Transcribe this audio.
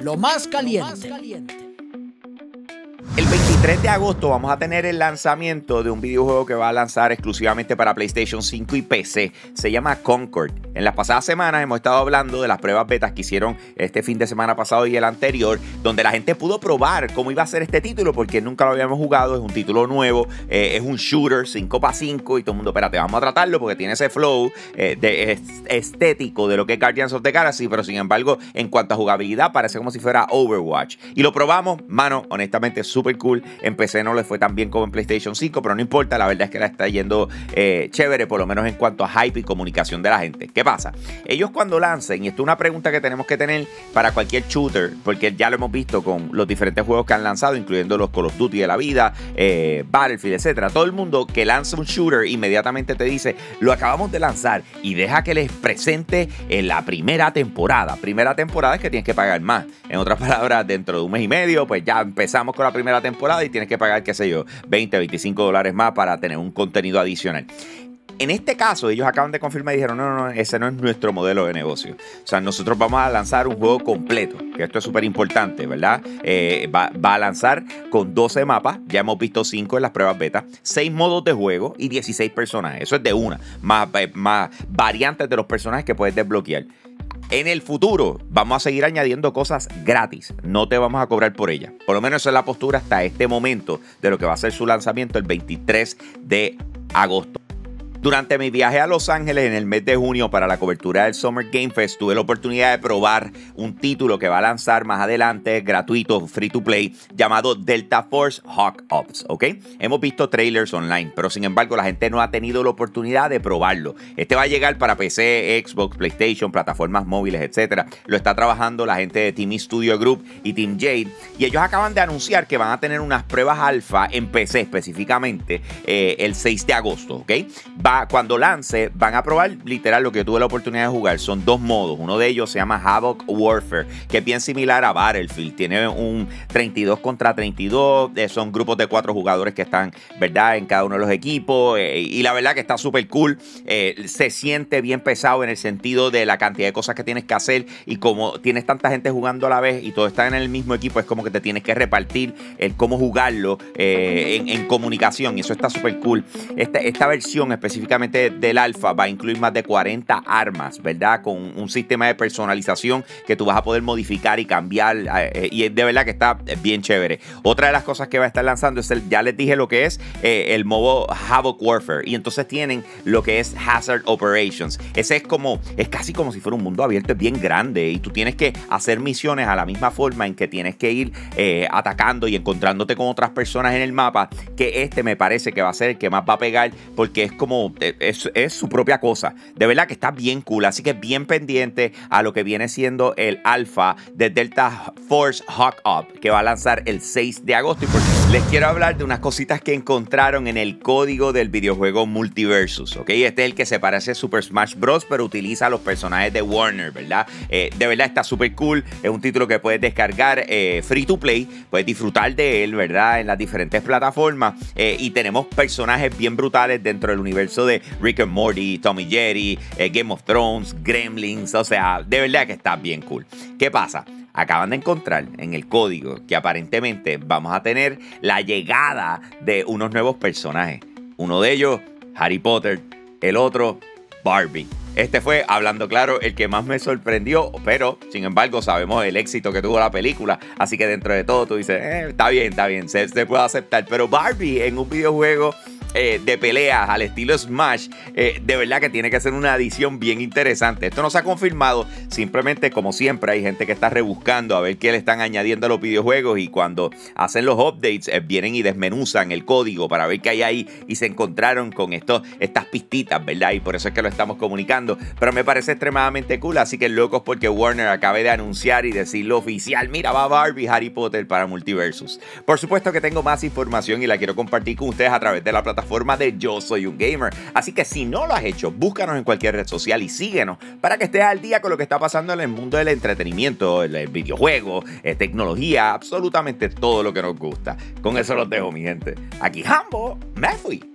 lo más caliente. El 23 de agosto vamos a tener el lanzamiento de un videojuego que va a lanzar exclusivamente para PlayStation 5 y PC. Se llama Concord. En las pasadas semanas hemos estado hablando de las pruebas betas que hicieron este fin de semana pasado y el anterior, donde la gente pudo probar cómo iba a ser este título porque nunca lo habíamos jugado. Es un título nuevo, es un shooter 5x5 y todo el mundo, espérate, vamos a tratarlo porque tiene ese flow estético de lo que es Guardians of the Galaxy, pero sin embargo, en cuanto a jugabilidad, parece como si fuera Overwatch. Y lo probamos, mano, honestamente, súper cool. En PC no le fue tan bien como en PlayStation 5, pero no importa, la verdad es que la está yendo chévere, por lo menos en cuanto a hype y comunicación de la gente. ¿Qué pasa? Ellos cuando lancen, y esto es una pregunta que tenemos que tener para cualquier shooter, porque ya lo hemos visto con los diferentes juegos que han lanzado, incluyendo los Call of Duty de la vida, Battlefield, etcétera. Todo el mundo que lanza un shooter inmediatamente te dice, lo acabamos de lanzar, y deja que les presente en la primera temporada. Primera temporada es que tienes que pagar más. En otras palabras, dentro de un mes y medio, pues ya empezamos con la primera temporada y tienes que pagar, qué sé yo, $20, $25 más para tener un contenido adicional. En este caso, ellos acaban de confirmar y dijeron, no, ese no es nuestro modelo de negocio. O sea, nosotros vamos a lanzar un juego completo, que esto es súper importante, ¿verdad? Va a lanzar con 12 mapas, ya hemos visto 5 en las pruebas beta, 6 modos de juego y 16 personajes. Eso es de una, más variantes de los personajes que puedes desbloquear. En el futuro vamos a seguir añadiendo cosas gratis, no te vamos a cobrar por ellas. Por lo menos esa es la postura hasta este momento de lo que va a ser su lanzamiento el 23 de agosto. Durante mi viaje a Los Ángeles en el mes de junio para la cobertura del Summer Game Fest, tuve la oportunidad de probar un título que va a lanzar más adelante, gratuito, free to play, llamado Delta Force Hawk Ops, ¿ok? Hemos visto trailers online, pero sin embargo la gente no ha tenido la oportunidad de probarlo. Este va a llegar para PC, Xbox, PlayStation, plataformas móviles, etc. Lo está trabajando la gente de Team Studio Group y Team Jade, y ellos acaban de anunciar que van a tener unas pruebas alfa en PC específicamente el 6 de agosto, ¿ok? Cuando lance, van a probar literal lo que yo tuve la oportunidad de jugar. Son 2 modos. Uno de ellos se llama Havoc Warfare, que es bien similar a Battlefield. Tiene un 32 contra 32. Son grupos de 4 jugadores que están, ¿verdad?, en cada uno de los equipos. Y la verdad que está súper cool. Se siente bien pesado en el sentido de la cantidad de cosas que tienes que hacer. Y como tienes tanta gente jugando a la vez y todos están en el mismo equipo, es como que te tienes que repartir el cómo jugarlo en comunicación. Y eso está súper cool. Esta versión específicamente del alfa va a incluir más de 40 armas, ¿verdad? Con un sistema de personalización que tú vas a poder modificar y cambiar, y de verdad que está bien chévere. Otra de las cosas que va a estar lanzando es ya les dije lo que es el modo Havoc Warfare, y entonces tienen lo que es Hazard Operations. Ese es casi como si fuera un mundo abierto, es bien grande y tú tienes que hacer misiones a la misma forma en que tienes que ir atacando y encontrándote con otras personas en el mapa, que me parece que va a ser el que más va a pegar porque es como es su propia cosa. De verdad que está bien cool, así que bien pendiente a lo que viene siendo el alfa de Delta Force Hawk Up, que va a lanzar el 6 de agosto. Y les quiero hablar de unas cositas que encontraron en el código del videojuego Multiversus, ¿ok? Este es el que se parece a Super Smash Bros, pero utiliza los personajes de Warner, ¿verdad? De verdad está súper cool. Es un título que puedes descargar free to play, puedes disfrutar de él, ¿verdad?, en las diferentes plataformas. Y tenemos personajes bien brutales dentro del universo de Rick and Morty, Tom y Jerry, Game of Thrones, Gremlins. O sea, de verdad que está bien cool. ¿Qué pasa? Acaban de encontrar en el código que aparentemente vamos a tener la llegada de unos nuevos personajes. Uno de ellos, Harry Potter. El otro, Barbie. Este fue, hablando claro, el que más me sorprendió, pero sin embargo sabemos el éxito que tuvo la película, así que dentro de todo tú dices, está bien, se puede aceptar. Pero Barbie en un videojuego de peleas al estilo Smash, de verdad que tiene que ser una adición bien interesante. Esto no se ha confirmado, simplemente como siempre hay gente que está rebuscando a ver qué le están añadiendo a los videojuegos, y cuando hacen los updates vienen y desmenuzan el código para ver qué hay ahí, y se encontraron con estas pistitas, ¿verdad? Y por eso es que lo estamos comunicando, pero me parece extremadamente cool, así que locos porque Warner acabe de anunciar y decirlo oficial, mira, va Barbie Harry Potter para Multiversus. Por supuesto que tengo más información y la quiero compartir con ustedes a través de la plataforma de Yo Soy Un Gamer, así que si no lo has hecho, búscanos en cualquier red social y síguenos para que estés al día con lo que está pasando en el mundo del entretenimiento, el videojuego, tecnología, absolutamente todo lo que nos gusta. Con eso los dejo, mi gente. Aquí Hambo, me fui.